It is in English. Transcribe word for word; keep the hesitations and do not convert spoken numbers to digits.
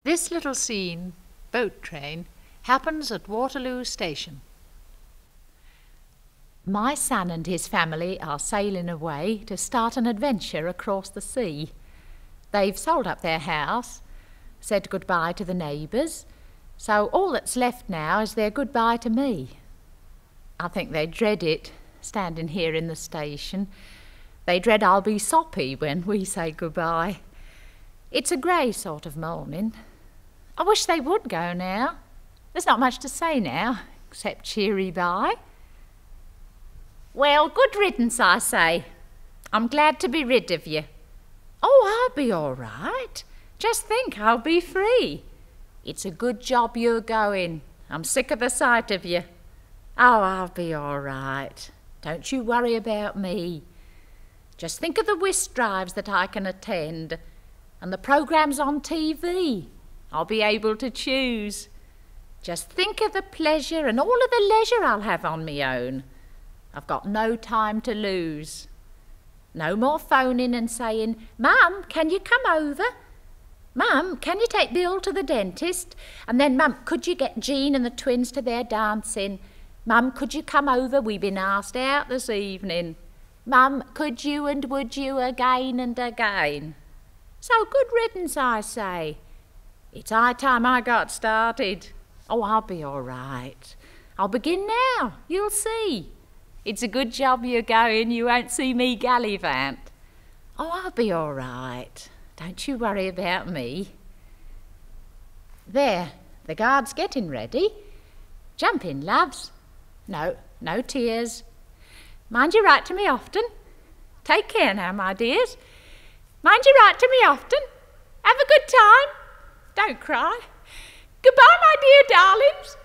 This little scene, boat train, happens at Waterloo Station. My son and his family are sailing away to start an adventure across the sea. They've sold up their house, said goodbye to the neighbours, so all that's left now is their goodbye to me. I think they dread it, standing here in the station. They dread I'll be soppy when we say goodbye. It's a grey sort of morning. I wish they would go now. There's not much to say now, except cheery bye. Well, good riddance, I say. I'm glad to be rid of you. Oh, I'll be all right. Just think, I'll be free. It's a good job you're going. I'm sick of the sight of you. Oh, I'll be all right. Don't you worry about me. Just think of the whist drives that I can attend and the programmes on T V. I'll be able to choose. Just think of the pleasure and all of the leisure I'll have on me own. I've got no time to lose. No more phoning and saying, Mum, can you come over? Mum, can you take Bill to the dentist? And then, Mum, could you get Jean and the twins to their dancing? Mum, could you come over? We've been asked out this evening. Mum, could you and would you again and again? So good riddance, I say. It's high time I got started. Oh, I'll be all right. I'll begin now, you'll see. It's a good job you're going, you won't see me gallivant. Oh, I'll be all right. Don't you worry about me. There, the guard's getting ready. Jump in, loves. No, no tears. Mind you write to me often. Take care now, my dears. Mind you write to me often. Have a good time. Don't cry. Goodbye, my dear darlings.